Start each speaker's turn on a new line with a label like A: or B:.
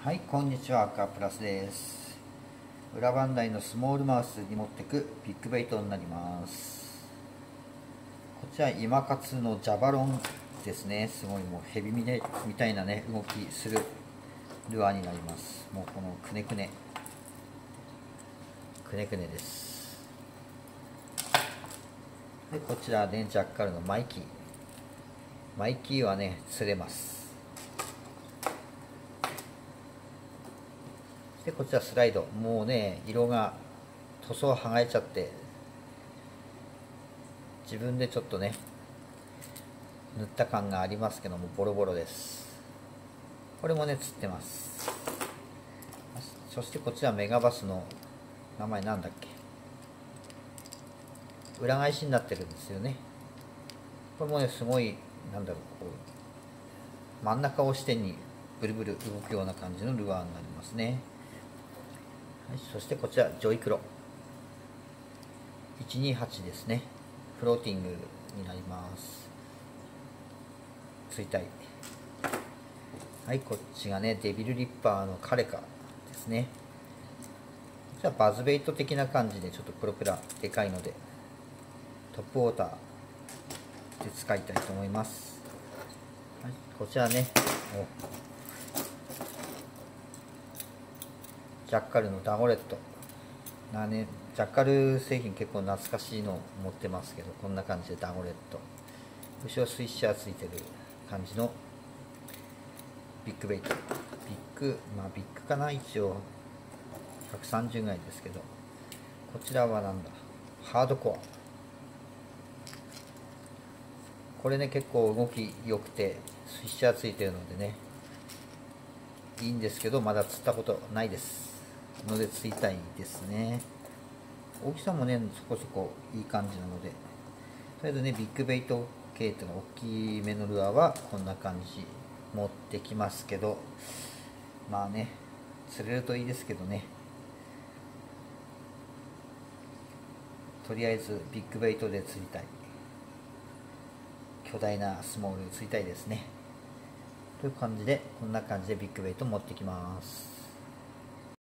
A: はい、こんにちは。アクアプラスです。裏磐梯のスモールマウスに持ってくビッグベイトになります。こちら今活のジャバロンですね。すごいもうヘビみたいなね動きするルアーになります。もうこのくねくねです。でこちらねジャッカルのマイキーはね釣れます。でこちらスライド、もうね色が塗装剥がれちゃって自分でちょっとね塗った感がありますけどもボロボロです。これもね釣ってます。そしてこちらメガバスの名前なんだっけ、裏返しになってるんですよね。これもねすごいなんだろう、こう真ん中を支点にブルブル動くような感じのルアーになりますね。はい、そしてこちらジョイクロ128ですね。フローティングになります。釣りたい。はい、こっちがねデビルリッパーのカレカですね。じゃあバズベイト的な感じでちょっとプロペラでかいのでトップウォーターで使いたいと思います。はい、こちらねジャッカルのダゴレットね、ジャッカル製品結構懐かしいの持ってますけど、こんな感じでダゴレット、後ろスイッシャーついてる感じのビッグベイト、ビッグかな、一応130ぐらいですけど、こちらはなんだ、ハードコア。これね結構動き良くてスイッシャーついてるのでねいいんですけど、まだ釣ったことないですので釣りたいですね。大きさもねそこそこいい感じなので、とりあえずねビッグベイト系っていうのは大きめのルアーはこんな感じ持ってきますけど、まあね釣れるといいですけどね、とりあえずビッグベイトで釣りたい、巨大なスモール釣りたいですね。という感じで、こんな感じでビッグベイト持ってきます。